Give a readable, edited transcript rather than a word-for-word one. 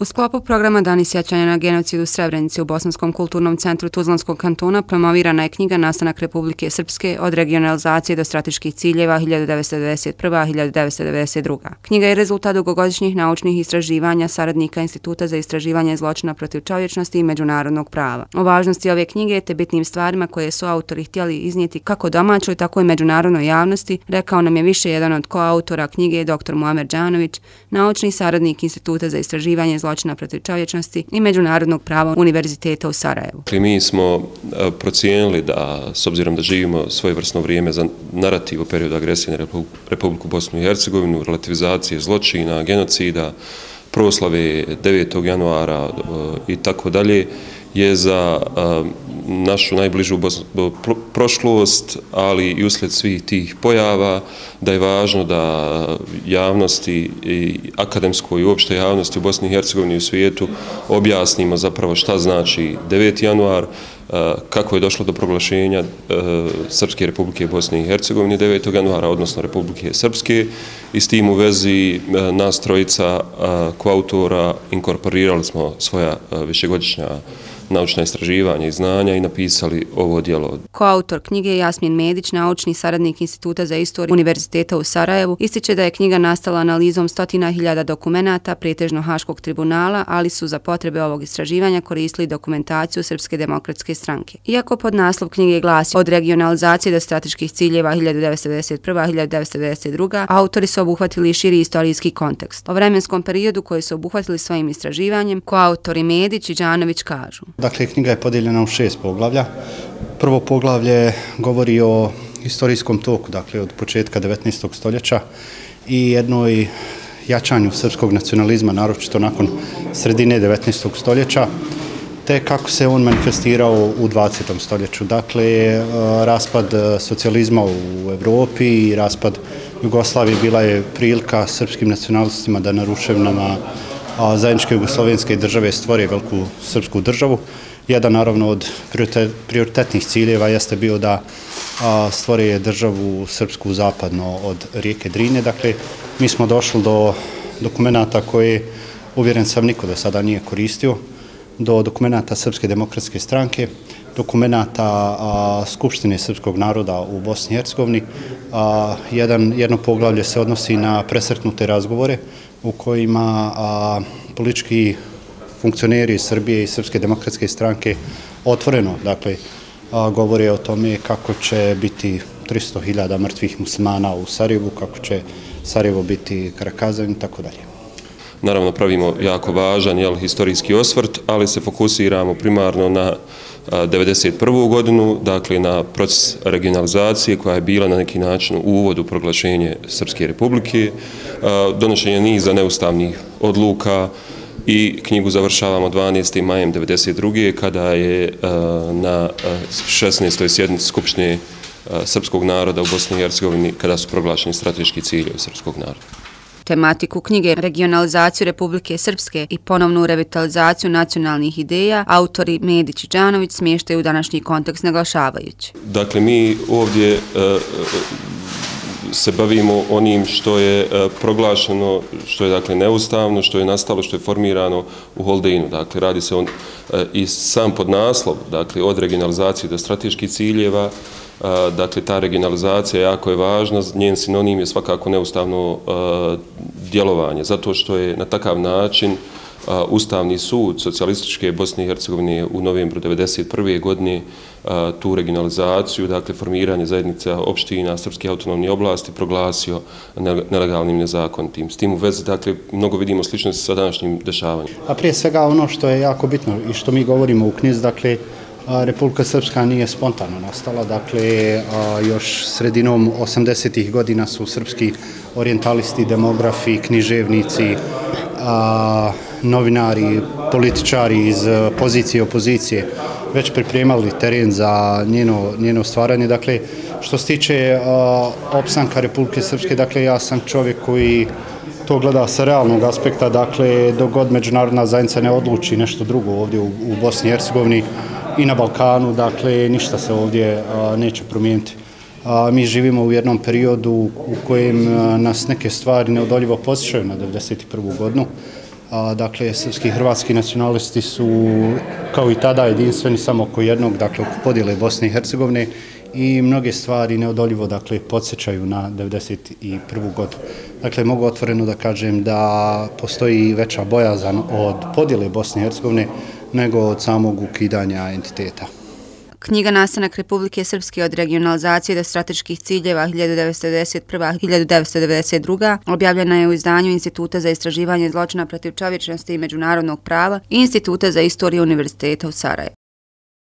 U sklopu programa Dani sjećanja na genocid u Srebrenici u Bosanskom kulturnom centru Tuzlanskog kantona promovirana je knjiga Nastanak Republike Srpske od regionalizacije do strateških ciljeva 1991-1992. Knjiga je rezultat dugogodišnjih naučnih istraživanja saradnika Instituta za istraživanje zločina protiv čovječnosti i međunarodnog prava. O važnosti ove knjige te bitnim stvarima koje su autori htjeli iznijeti kako domaćoj, tako i međunarodnoj javnosti, rekao nam je više jedan od koautora knjige dr. Muamer Đanović, naučni saradnik Instituta za istraživanje zločina protiv čovječnosti i međunarodnog prava Univerziteta u Sarajevu. Mi smo procijenili da, s obzirom da živimo svojevrsno vrijeme za narativ o periodu agresije na Republiku Bosnu i Hercegovinu, relativizacije zločina, genocida, proslave 9. januara i tako dalje, je za našu najbližu prošlost, ali i uslijed svih tih pojava, da je važno da javnosti i akademskoj i uopšte javnosti u Bosni i Hercegovini i u svijetu objasnimo zapravo šta znači 9. januar, kako je došlo do proglašenja Srpske Republike Bosne i Hercegovine 9. januara, odnosno Republike Srpske, i s tim u vezi nas trojica koautora inkorporirali smo svoja višegodišnja naučna istraživanja i znanja i napisali ovo djelo. Koautor knjige je Jasmin Medić, naučni saradnik Instituta za istoriju Univerziteta u Sarajevu, ističe da je knjiga nastala analizom 100.000 dokumenata, pretežno Haškog tribunala, ali su za potrebe ovog istraživanja koristili dokumentaciju Srpske demokratske stranke. Iako pod naslov knjige glasi od regionalizacije do strateških ciljeva 1991-1992, autori su obuhvatili širi istorijski kontekst. O vremenskom periodu koji su obuhvatili svojim istraživanjem, koautori Medić i Đanović kažu. Dakle, knjiga je podijeljena u 6 poglavlja. Prvo poglavlje govori o istorijskom toku, dakle od početka 19. stoljeća i jednoj jačanju srpskog nacionalizma, naročito nakon sredine 19. stoljeća, te kako se on manifestirao u 20. stoljeću. Dakle, raspad socijalizma u Evropi i raspad Jugoslavije bila je prilika srpskim nacionalistima da na ruševinama zajedničke jugoslovenske države stvori veliku srpsku državu. Jedan, naravno, od prioritetnih ciljeva jeste bio da stvori državu srpsku zapadno od rijeke Drine. Dakle, mi smo došli do dokumenata koje, uvjeren sam, niko do sada nije koristio, do dokumenata Srpske demokratske stranke, dokumenata Skupštine srpskog naroda u Bosni i Hercegovini. Jedno poglavlje se odnosi na presretnute razgovore u kojima politički funkcioneri Srbije i Srpske demokratske stranke otvoreno, dakle, govore o tome kako će biti 300.000 mrtvih muslimana u Sarajevu, kako će Sarajevo biti Karakazan i tako dalje. Naravno, pravimo jako važan historijski osvrt, ali se fokusiramo primarno na 1991. godinu, dakle na proces regionalizacije koja je bila na neki način uvod u proglašenje Srpske republike, donošenje niza neustavnih odluka i knjigu završavamo 12. majem 1992. kada je na 16. sjednici Skupštine Srpskog naroda u Bosni i Hercegovini kada su proglašeni strateški ciljevi Srpskog naroda. Tematiku knjige regionalizaciju Republike Srpske i ponovnu revitalizaciju nacionalnih ideja autori Medić i Đanović smještaju u današnji kontekst naglašavajući. Dakle, mi ovdje se bavimo onim što je proglašeno, što je dakle neustavno, što je nastalo, što je formirano u Holdeinu. Dakle, radi se i sam podnaslov, dakle, od regionalizacije do strateških ciljeva. Dakle, ta regionalizacija jako je važna, njen sinonim je svakako neustavno djelovanje, zato što je na takav način Ustavni sud socijalističke Bosne i Hercegovine u novembru 1991. godine tu regionalizaciju, dakle formiranje zajednica opština Srpske autonomne oblasti proglasio nelegalnim, nezakonitim. S tim u vezi, dakle, mnogo vidimo sličnosti sa današnjim dešavanjem. A prije svega ono što je jako bitno i što mi govorimo u knjizi, dakle, Republika Srpska nije spontano nastala, dakle, još sredinom 80. godina su srpski orijentalisti, demografi, književnici, novinari, političari iz pozicije i opozicije već pripremali teren za njeno stvaranje. Dakle, što se tiče opstanka Republike Srpske, dakle, ja sam čovjek koji to gleda sa realnog aspekta, dakle, dok god međunarodna zajednica ne odluči nešto drugo ovdje u Bosni i Hercegovini i na Balkanu, dakle, ništa se ovdje neće promijeniti. Mi živimo u jednom periodu u kojem nas neke stvari neodoljivo podsjećaju na 1991. godinu. Dakle, srpski i hrvatski nacionalisti su kao i tada jedinstveni samo oko jednog, dakle, oko podjele Bosne i Hercegovine i mnoge stvari neodoljivo, dakle, podsjećaju na 1991. godinu. Dakle, mogu otvoreno da kažem da postoji veća bojazan od podjele Bosne i Hercegovine nego od samog ukidanja entiteta. Knjiga Nastanak Republike Srpske od regionalizacije do strateških ciljeva 1991-1992 objavljena je u izdanju Instituta za istraživanje zločina protiv čovječnosti i međunarodnog prava i Instituta za istoriju Univerziteta u Sarajevu.